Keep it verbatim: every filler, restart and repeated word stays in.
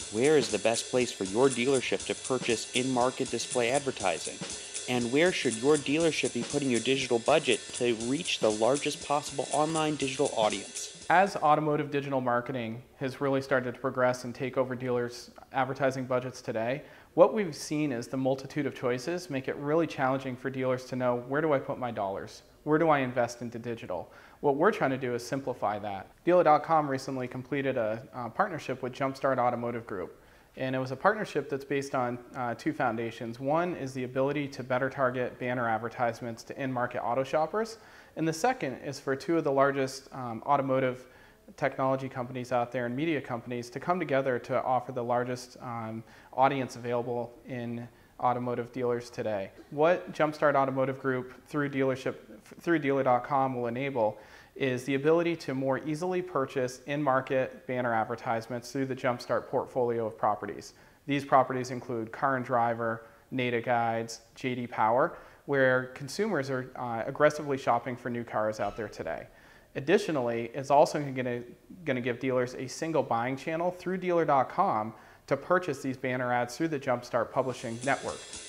Where is the best place for your dealership to purchase in-market display advertising? And where should your dealership be putting your digital budget to reach the largest possible online digital audience? As automotive digital marketing has really started to progress and take over dealers' advertising budgets today, what we've seen is the multitude of choices make it really challenging for dealers to know, where do I put my dollars? Where do I invest into digital? What we're trying to do is simplify that. Dealer dot com recently completed a uh, partnership with Jumpstart Automotive Group. And it was a partnership that's based on uh, two foundations. One is the ability to better target banner advertisements to in-market auto shoppers. And the second is for two of the largest um, automotive technology companies out there and media companies to come together to offer the largest um, audience available in automotive dealers today. What Jumpstart Automotive Group through dealership through Dealer dot com will enable is the ability to more easily purchase in-market banner advertisements through the Jumpstart portfolio of properties. These properties include Car and Driver, Nata Guides, J D Power, where consumers are uh, aggressively shopping for new cars out there today. Additionally, it's also going to give dealers a single buying channel through Dealer dot com to purchase these banner ads through the Jumpstart publishing network.